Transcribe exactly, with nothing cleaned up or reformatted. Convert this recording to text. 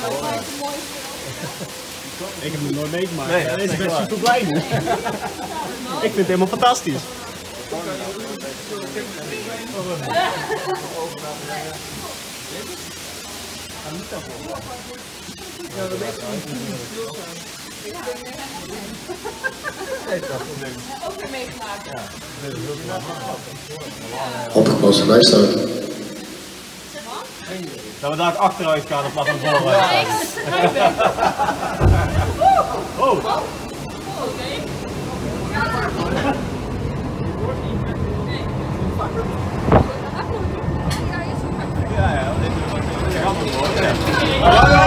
Ik heb het nooit meegemaakt. Nee, ja, dat ik is ben echt super blij nu. Ik vind het helemaal fantastisch. Ook weer meegemaakt. Opgepaste luisteren. Dat we daar achteruit gaan in plaats van vooruit. Oh! Ja, ja, dit is wat je